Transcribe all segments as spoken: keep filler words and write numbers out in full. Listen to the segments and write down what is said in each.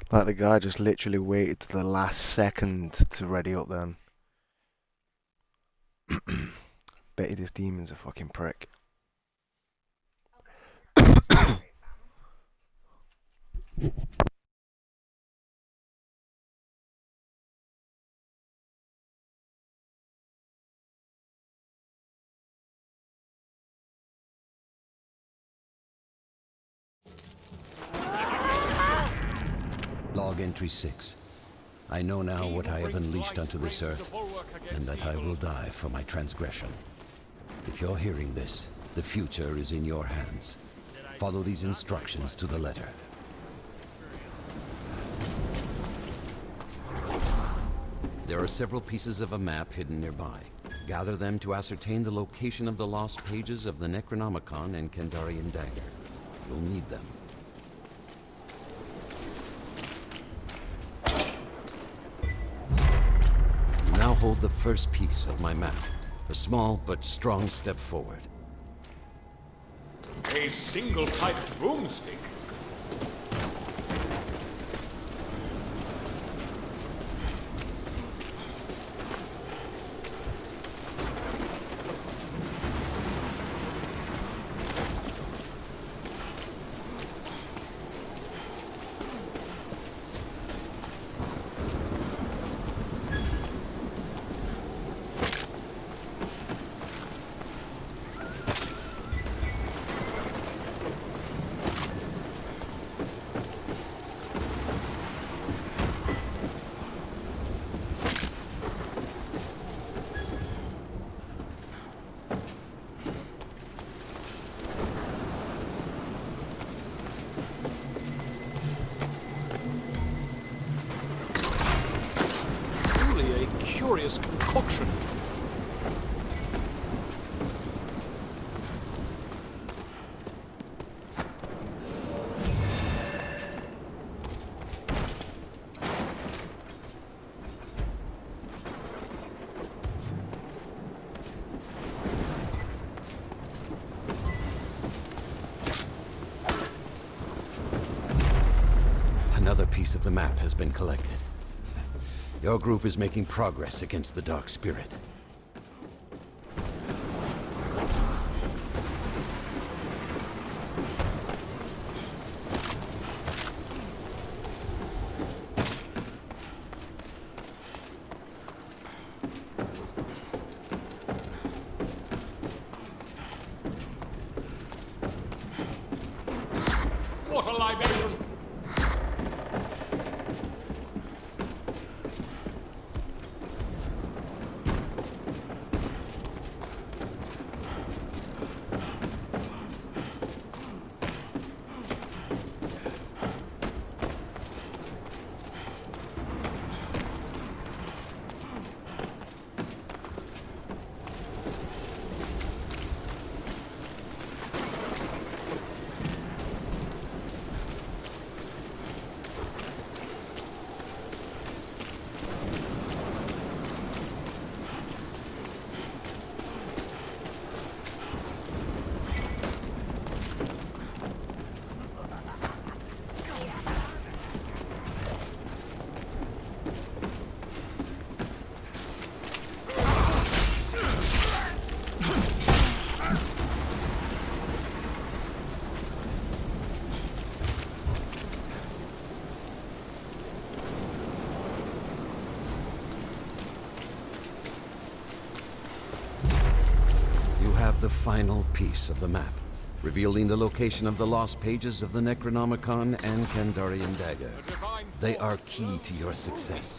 Like the guy just literally waited to the last second to ready up then. Bet this demon's a fucking prick. Log entry six. I know now what I have unleashed onto this earth, and that I will die for my transgression. If you're hearing this, the future is in your hands. Follow these instructions to the letter. There are several pieces of a map hidden nearby. Gather them to ascertain the location of the lost pages of the Necronomicon and Kandarian Dagger. You'll need them. You now hold the first piece of my map. A small but strong step forward. A single-piped broomstick? Curious concoction. Another piece of the map has been collected. Your group is making progress against the Dark Spirit. What a libation! The final piece of the map, revealing the location of the lost pages of the Necronomicon and Kandarian Dagger. They are key to your success.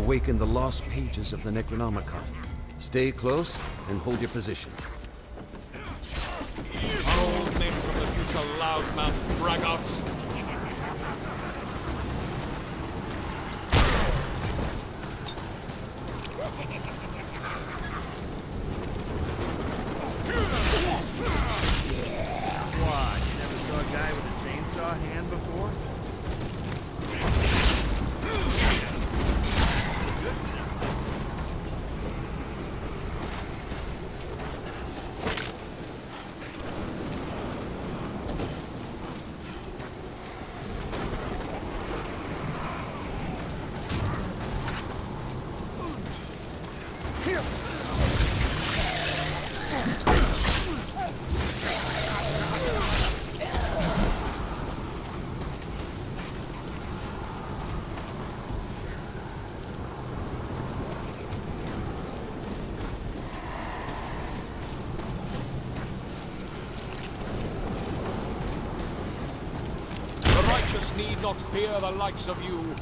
awaken the lost pages of the Necronomicon. Stay close and hold your position. Old men from the future loudmouth braggarts. What? You never saw a guy with a chainsaw hand before? Righteous need not fear the likes of you.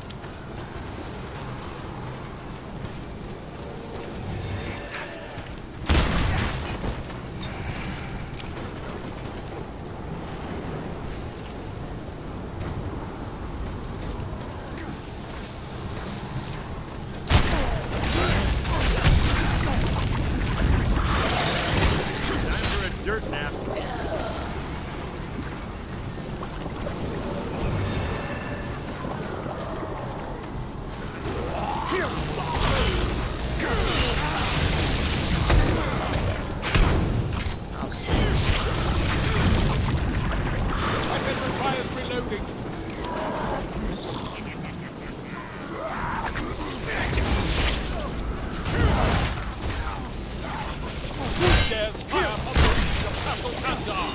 Time for a dirt nap. Weapon requires reloading. Who dares fire upon the reach of Castle Kandar?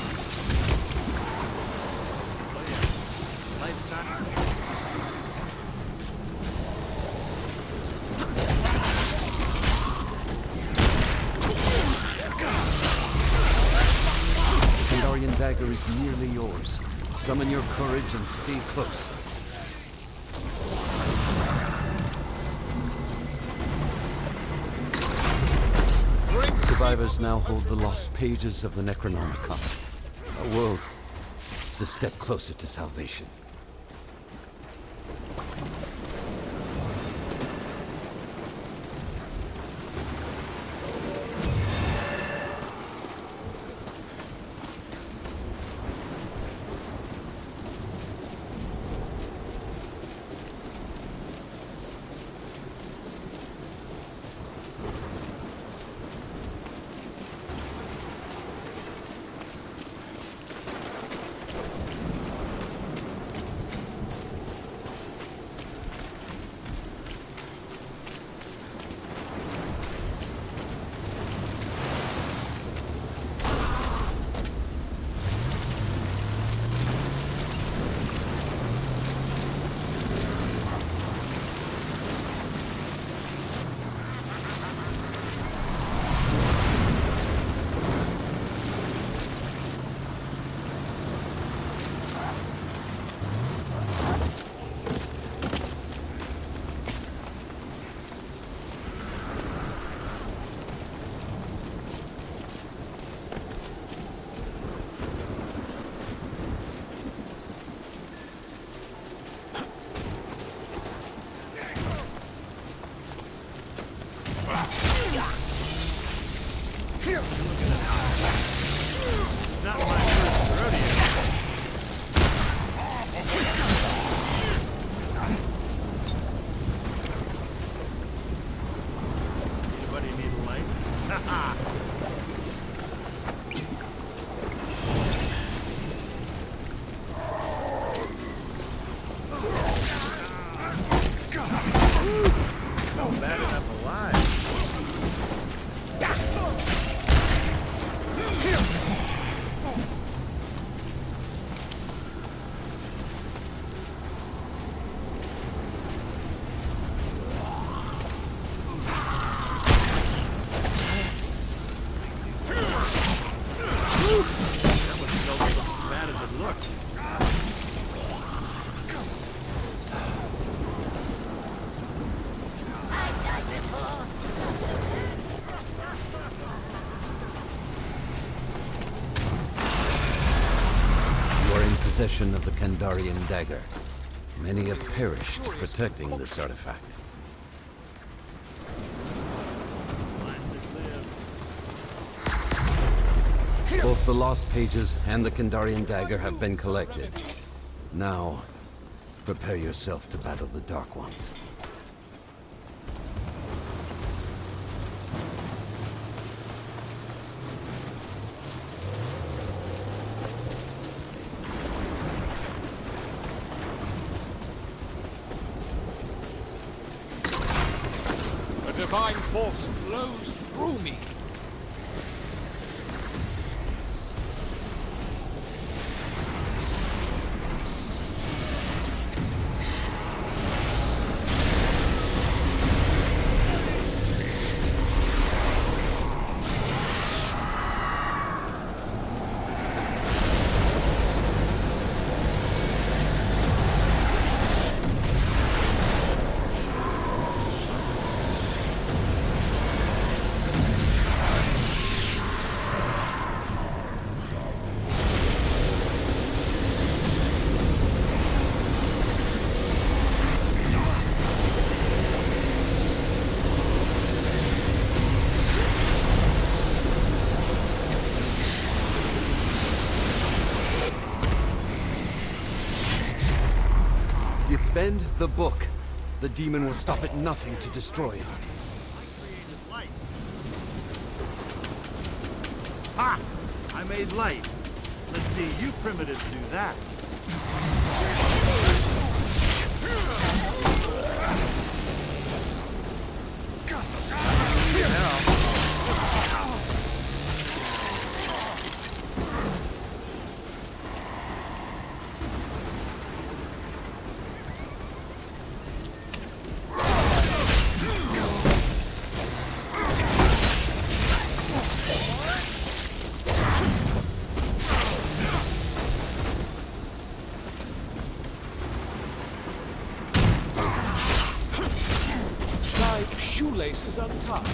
Lights on. Kandarian dagger is nearly yours. Summon your courage and stay close. Survivors now hold the lost pages of the Necronomicon. Our world is a step closer to salvation. Not my first rodeo. Anybody need a light? Ha Oh, bad enough alive. possession of the Kandarian dagger. Many have perished protecting this artifact. Both the lost pages and the Kandarian dagger have been collected. Now, prepare yourself to battle the Dark Ones. The divine force flows through me. Defend the book. The demon will stop at nothing to destroy it. Ha! I made light. Let's see you primitives do that. Shoelace is untied.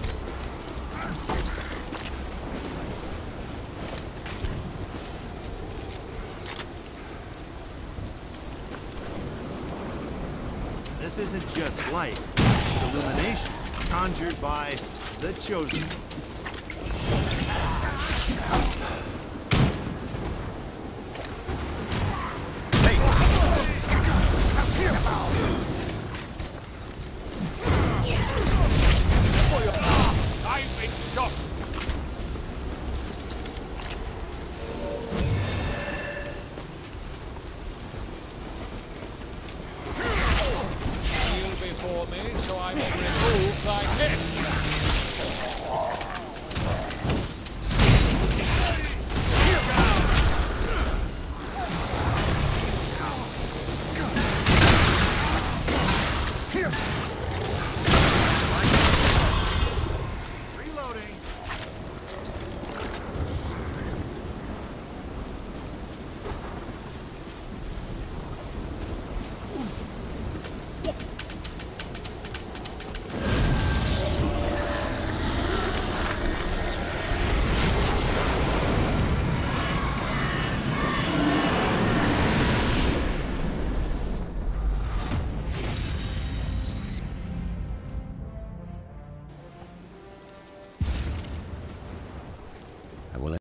This isn't just light. It's illumination conjured by the Chosen. I've been shot. Kneel before me, so I may remove thy head. Here!